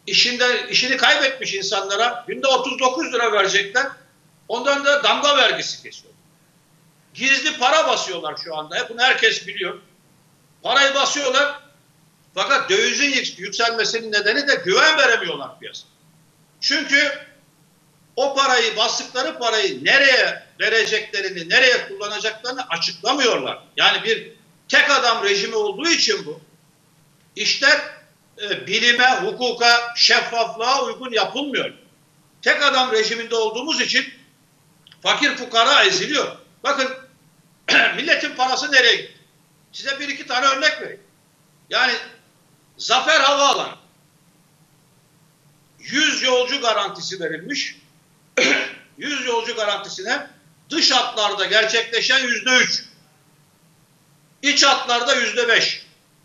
işini kaybetmiş insanlara günde 39 lira verecekler. Ondan da damga vergisi kesiyor. Gizli para basıyorlar şu anda. Bunu herkes biliyor. Parayı basıyorlar. Fakat dövizin yükselmesinin nedeni de güven veremiyorlar piyasaya. Çünkü o parayı, bastıkları parayı nereye vereceklerini, nereye kullanacaklarını açıklamıyorlar. Yani bir tek adam rejimi olduğu için bu işler bilime, hukuka, şeffaflığa uygun yapılmıyor. Tek adam rejiminde olduğumuz için fakir fukara eziliyor. Bakın milletin parası nereye gitti? Size bir iki tane örnek vereyim. Yani Zafer Havaalanı 100 yolcu garantisi verilmiş. 100 yolcu garantisine dış hatlarda gerçekleşen %3. İç hatlarda %5.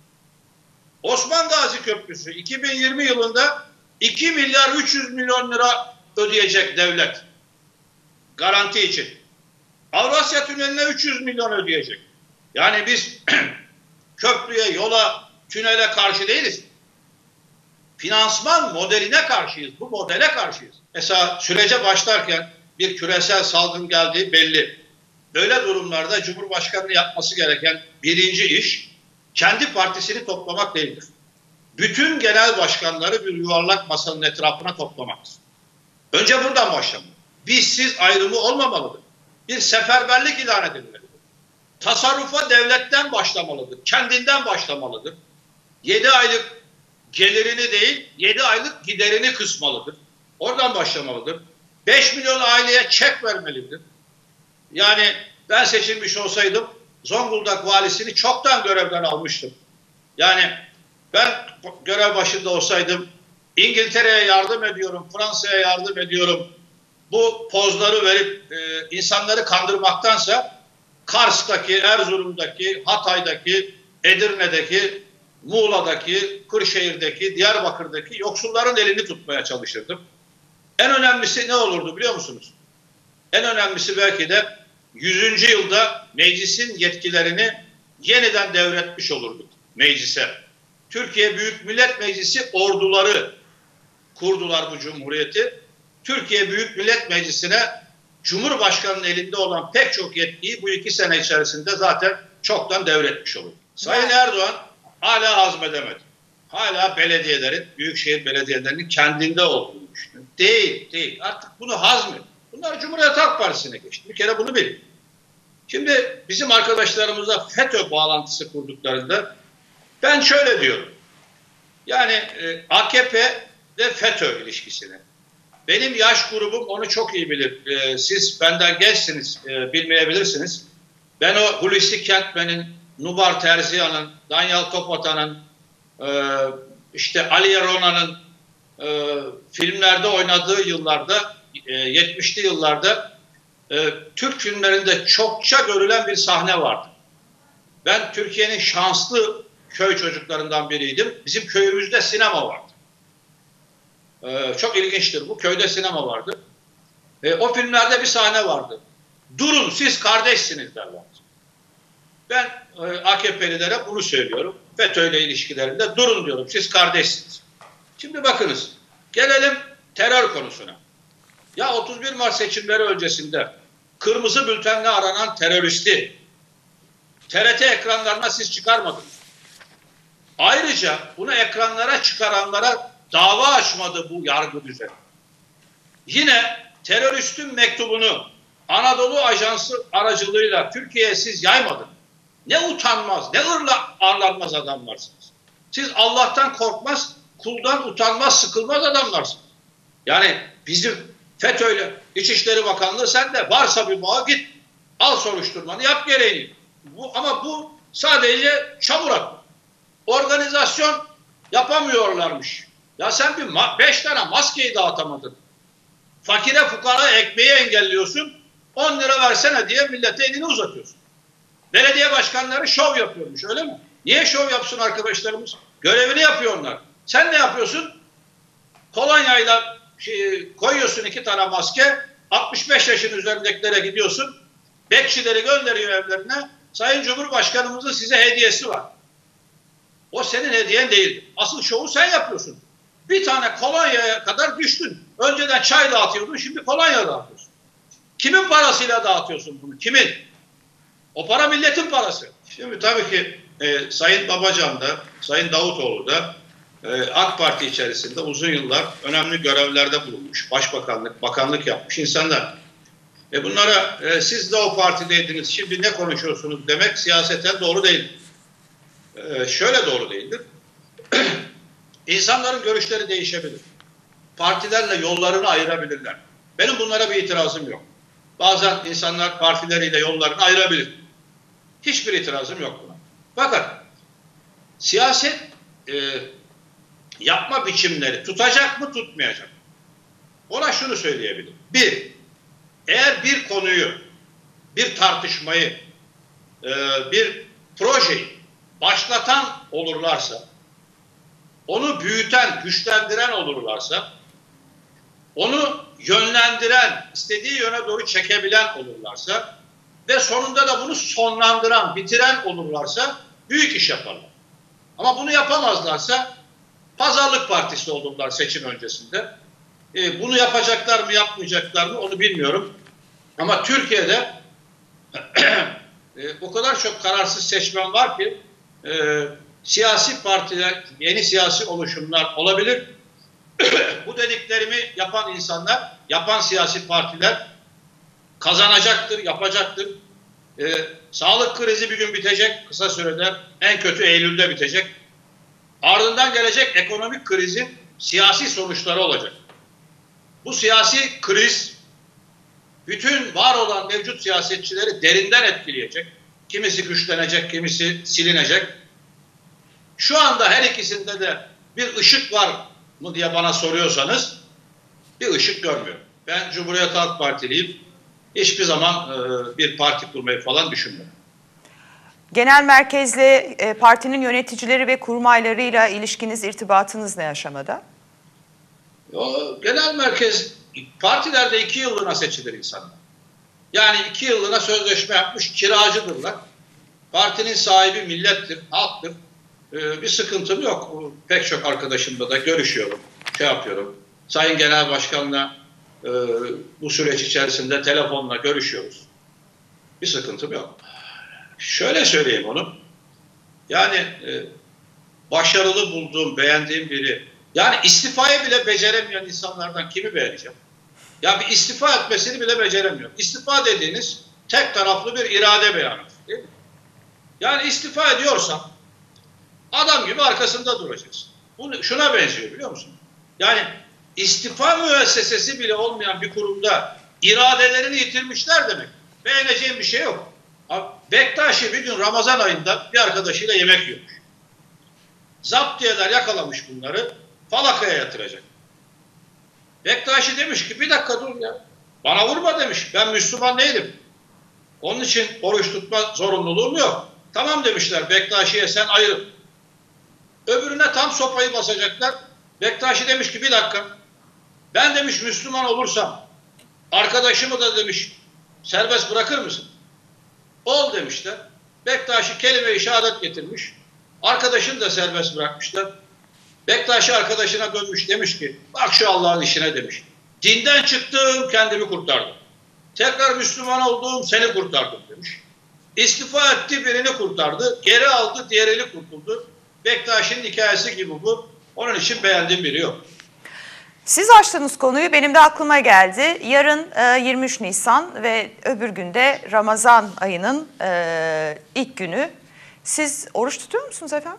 Osman Gazi Köprüsü 2020 yılında 2 milyar 300 milyon lira ödeyecek devlet. Garanti için. Avrasya Tüneli'ne 300 milyon ödeyecek. Yani biz köprüye, yola, tünele karşı değiliz. Finansman modeline karşıyız. Bu modele karşıyız. Mesela sürece başlarken bir küresel salgın geldiği belli. Böyle durumlarda Cumhurbaşkanı'nın yapması gereken birinci iş kendi partisini toplamak değildir. Bütün genel başkanları bir yuvarlak masanın etrafına toplamaktır. Önce buradan başlamalı. Biz siz ayrımı olmamalıdır. Bir seferberlik ilan edilmelidir. Tasarrufa devletten başlamalıdır. Kendinden başlamalıdır. 7 aylık gelirini değil, 7 aylık giderini kısmalıdır. Oradan başlamalıdır. 5 milyon aileye çek vermelidir. Yani ben seçilmiş olsaydım Zonguldak valisini çoktan görevden almıştım. Yani ben görev başında olsaydım İngiltere'ye yardım ediyorum, Fransa'ya yardım ediyorum. Bu pozları verip insanları kandırmaktansa Kars'taki, Erzurum'daki, Hatay'daki, Edirne'deki, Muğla'daki, Kırşehir'deki, Diyarbakır'daki yoksulların elini tutmaya çalışırdım. En önemlisi ne olurdu biliyor musunuz? En önemlisi belki de 100. yılda meclisin yetkilerini yeniden devretmiş olurduk meclise. Türkiye Büyük Millet Meclisi orduları kurdular bu cumhuriyeti. Türkiye Büyük Millet Meclisi'ne Cumhurbaşkanı'nın elinde olan pek çok yetkiyi bu 2 sene içerisinde zaten çoktan devretmiş olur. Sayın Erdoğan hala hazmedemedi. Hala belediyelerin, büyükşehir belediyelerinin kendinde olduğunu düşünüyor. Değil. Artık bunu hazmediyor. Bunlar Cumhuriyet Halk Partisi'ne geçti. Bir kere bunu bilin. Şimdi bizim arkadaşlarımızla FETÖ bağlantısı kurduklarında ben şöyle diyorum. Yani AKP ve FETÖ ilişkisini. Benim yaş grubum onu çok iyi bilir. Siz benden gençsiniz, bilmeyebilirsiniz. Ben o Hulusi Kentmen'in, Nubar Terziyan'ın, Danyal Topatan'ın, işte Ali Yarona'nın filmlerde oynadığı yıllarda, 70'li yıllarda Türk filmlerinde çokça görülen bir sahne vardı. Ben Türkiye'nin şanslı köy çocuklarından biriydim. Bizim köyümüzde sinema vardı. Çok ilginçtir bu. Köyde sinema vardı. O filmlerde bir sahne vardı. Durun siz kardeşsiniz derler. Ben AKP'lilere bunu söylüyorum. FETÖ ile ilişkilerinde durun diyorum. Siz kardeşsiniz. Şimdi bakınız. Gelelim terör konusuna. Ya 31 Mart seçimleri öncesinde kırmızı bültenle aranan teröristi TRT ekranlarına siz çıkarmadınız. Ayrıca bunu ekranlara çıkaranlara dava açmadı bu yargı düzeni. Yine teröristin mektubunu Anadolu Ajansı aracılığıyla Türkiye'ye siz yaymadınız. Ne utanmaz, ne arlanmaz adamlarsınız. Siz Allah'tan korkmaz, kuldan utanmaz, sıkılmaz adamlarsınız. Yani bizim FETÖ'yle İçişleri Bakanlığı sende varsa bir bağı git, al soruşturmanı, yap gereğini. Ama bu sadece çamur atma. Organizasyon yapamıyorlarmış. Ya sen 5 tane maskeyi dağıtamadın. Fakire fukara ekmeği engelliyorsun. 10 lira versene diye millete elini uzatıyorsun. Belediye başkanları şov yapıyormuş öyle mi? Niye şov yapsın arkadaşlarımız? Görevini yapıyorlar. Sen ne yapıyorsun? Kolonyayla koyuyorsun 2 tane maske. 65 yaşın üzerindekilere gidiyorsun. Bekçileri gönderiyor evlerine. Sayın Cumhurbaşkanımızın size hediyesi var. O senin hediyen değil. Asıl şovu sen yapıyorsun. Bir tane kolonyaya kadar düştün. Önceden çay dağıtıyordun, şimdi kolonya dağıtıyorsun. Kimin parasıyla dağıtıyorsun bunu? Kimin? O para milletin parası. Şimdi tabii ki Sayın Babacan da, Sayın Davutoğlu da AK Parti içerisinde uzun yıllar önemli görevlerde bulunmuş. Başbakanlık, bakanlık yapmış insanlar. Bunlara siz de o partideydiniz, şimdi ne konuşuyorsunuz demek siyaseten doğru değil. Şöyle doğru değildir. İnsanların görüşleri değişebilir. Partilerle yollarını ayırabilirler. Benim bunlara bir itirazım yok. Bazen insanlar partileriyle yollarını ayırabilir. Hiçbir itirazım yok buna. Fakat siyaset yapma biçimleri tutacak mı, tutmayacak mı? Ona şunu söyleyebilirim. Bir, eğer bir konuyu, bir tartışmayı, bir projeyi başlatan olurlarsa, onu büyüten, güçlendiren olurlarsa, onu yönlendiren, istediği yöne doğru çekebilen olurlarsa ve sonunda da bunu sonlandıran, bitiren olurlarsa büyük iş yaparlar. Ama bunu yapamazlarsa pazarlık partisi olurlar seçim öncesinde. Bunu yapacaklar mı, yapmayacaklar mı onu bilmiyorum. Ama Türkiye'de o kadar çok kararsız seçmen var ki siyasi partiler, yeni siyasi oluşumlar olabilir. Bu dediklerimi yapan insanlar, yapan siyasi partiler kazanacaktır, yapacaktır. Sağlık krizi bir gün bitecek kısa sürede, en kötü Eylül'de bitecek. Ardından gelecek ekonomik krizin siyasi sonuçları olacak. Bu siyasi kriz bütün var olan mevcut siyasetçileri derinden etkileyecek. Kimisi güçlenecek, kimisi silinecek. Şu anda her ikisinde de bir ışık var mı diye bana soruyorsanız bir ışık görmüyorum. Ben Cumhuriyet Halk Partiliyim. Hiçbir zaman bir parti kurmayı falan düşünmüyorum. Genel merkezle partinin yöneticileri ve kurmaylarıyla ilişkiniz, irtibatınız ne aşamada? O genel merkez partilerde 2 yıllığına seçilir insanlar. Yani 2 yıllığına sözleşme yapmış kiracıdırlar. Partinin sahibi millettir, halktır. Bir sıkıntım yok. Pek çok arkadaşımla da görüşüyorum, şey yapıyorum. Sayın Genel Başkan'la bu süreç içerisinde telefonla görüşüyoruz. Bir sıkıntım yok. Şöyle söyleyeyim onu. Yani başarılı bulduğum, beğendiğim biri. Yani istifayı bile beceremeyen insanlardan kimi beğeneceğim? Ya bir istifa etmesini bile beceremiyor. İstifa dediğiniz tek taraflı bir irade beyanı. Değil mi? Yani istifa ediyorsan adam gibi arkasında duracaksın. Bu şuna benziyor biliyor musun? Yani istifa müessesesi bile olmayan bir kurumda iradelerini yitirmişler demek. Beğeneceğim bir şey yok. Bektaşi bir gün Ramazan ayında bir arkadaşıyla yemek yiyormuş. Zaptiyeler yakalamış bunları, falakaya yatıracak. Bektaşi demiş ki bir dakika dur ya. Bana vurma demiş. Ben Müslüman değilim. Onun için oruç tutma zorunluluğum yok. Tamam demişler Bektaşi'ye sen ayırın. Öbürüne tam sopayı basacaklar. Bektaşi demiş ki bir dakika. Ben demiş Müslüman olursam arkadaşımı da demiş serbest bırakır mısın? Ol demişler. Bektaşi kelime-i şehadet getirmiş. Arkadaşını da serbest bırakmışlar. Bektaşi arkadaşına dönmüş demiş ki bak şu Allah'ın işine demiş. Dinden çıktım kendimi kurtardım. Tekrar Müslüman oldum seni kurtardım demiş. İstifa etti birini kurtardı. Geri aldı diğerini kurtuldu. Bektaşi'nin hikayesi gibi bu. Onun için beğendiğim biri yok. Siz açtığınız konuyu benim de aklıma geldi. Yarın 23 Nisan ve öbür günde Ramazan ayının ilk günü. Siz oruç tutuyor musunuz efendim?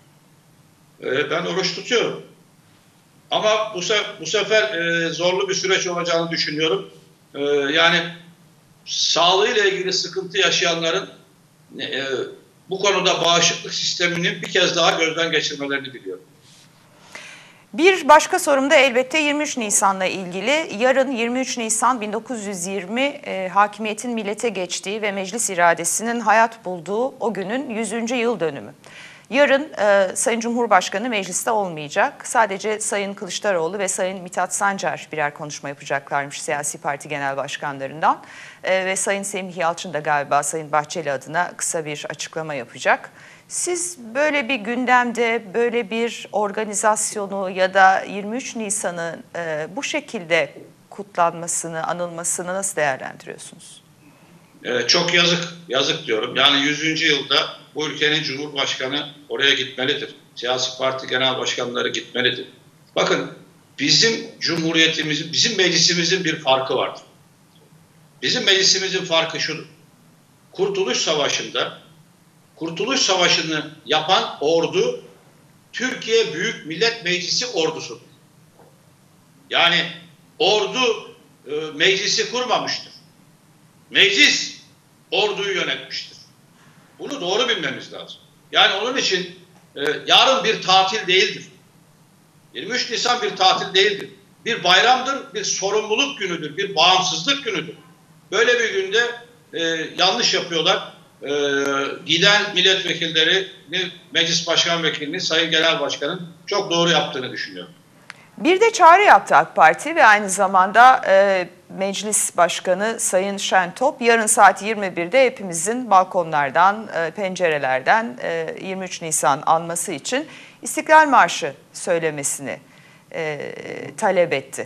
Ben oruç tutuyorum. Ama bu sefer zorlu bir süreç olacağını düşünüyorum. Yani sağlığıyla ilgili sıkıntı yaşayanların bu konuda bağışıklık sisteminin bir kez daha gözden geçirmelerini diliyorum. Bir başka sorum da elbette 23 Nisan'la ilgili. Yarın 23 Nisan 1920 hakimiyetin millete geçtiği ve meclis iradesinin hayat bulduğu o günün 100. yıl dönümü. Yarın Sayın Cumhurbaşkanı mecliste olmayacak. Sadece Sayın Kılıçdaroğlu ve Sayın Mithat Sancar birer konuşma yapacaklarmış siyasi parti genel başkanlarından. Ve Sayın Semih Yalçın da galiba Sayın Bahçeli adına kısa bir açıklama yapacak. Siz böyle bir gündemde, böyle bir organizasyonu ya da 23 Nisan'ın bu şekilde kutlanmasını, anılmasını nasıl değerlendiriyorsunuz? Çok yazık diyorum. Yani 100. yılda bu ülkenin Cumhurbaşkanı oraya gitmelidir. Siyasi parti genel başkanları gitmelidir. Bakın, bizim cumhuriyetimizin, bizim meclisimizin bir farkı vardır. Bizim meclisimizin farkı şudur. Kurtuluş Savaşı'nı yapan ordu Türkiye Büyük Millet Meclisi ordusudur. Yani ordu meclisi kurmamıştır. Meclis orduyu yönetmiştir. Bunu doğru bilmemiz lazım. Yani onun için yarın bir tatil değildir. 23 Nisan bir tatil değildir. Bir bayramdır, bir sorumluluk günüdür, bir bağımsızlık günüdür. Böyle bir günde yanlış yapıyorlar. Giden milletvekilleri, meclis başkan vekilini, sayın genel başkanın çok doğru yaptığını düşünüyorum. Bir de çağrı yaptı AK Parti ve aynı zamanda Meclis Başkanı Sayın Şentop yarın saat 21'de hepimizin balkonlardan, pencerelerden 23 Nisan anması için İstiklal Marşı söylemesini talep etti.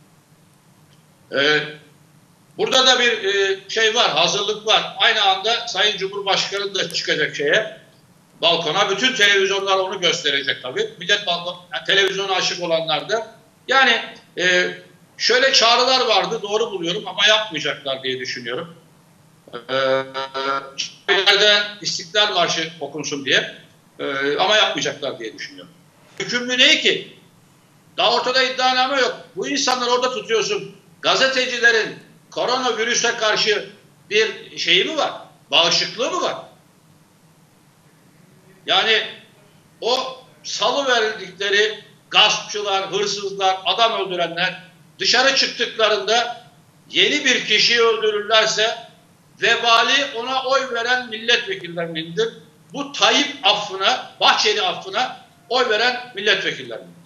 Burada da bir şey var, hazırlık var. Aynı anda Sayın Cumhurbaşkanı da çıkacak balkona. Bütün televizyonlar onu gösterecek tabii. Millet balkon, yani televizyona aşık olanlar da. Yani şöyle çağrılar vardı, doğru buluyorum ama yapmayacaklar diye düşünüyorum. İstiklal Marşı okunsun diye ama yapmayacaklar diye düşünüyorum. Hükümlü ne ki? Daha ortada iddianame yok. Bu insanları orada tutuyorsun. Gazetecilerin koronavirüse karşı bir şeyi mi var? Bağışıklığı mı var? Yani o salıverdikleri gaspçılar, hırsızlar, adam öldürenler dışarı çıktıklarında yeni bir kişiyi öldürürlerse vebali ona oy veren milletvekillerindendir. Bu Tayyip affına, Bahçeli affına oy veren milletvekillerindendir.